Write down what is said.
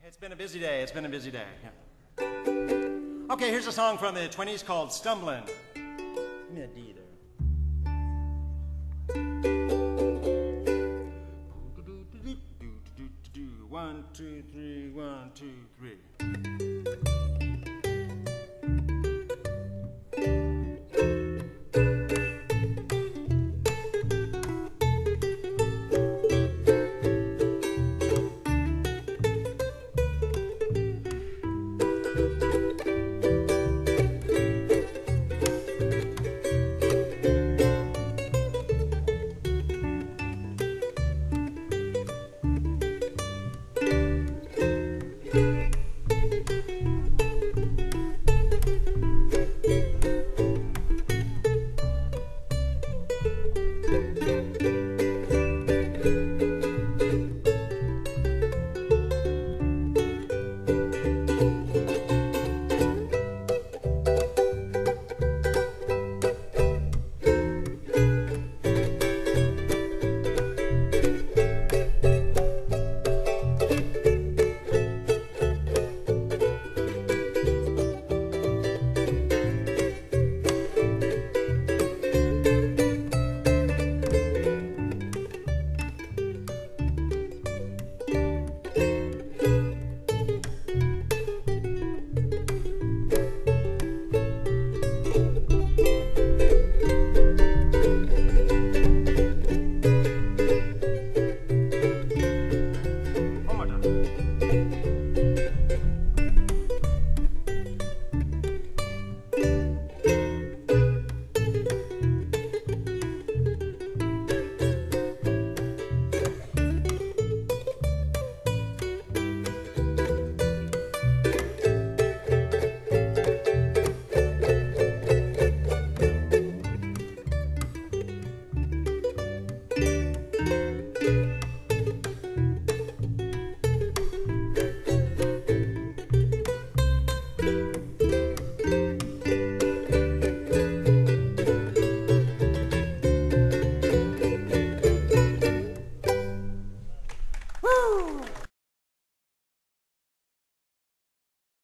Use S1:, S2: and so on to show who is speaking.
S1: It's been a busy day. It's been a busy day. Yeah. Okay, here's a song from the 20s called Stumblin'. Give me a D there. 1, 2, 3, 1, 2, 3.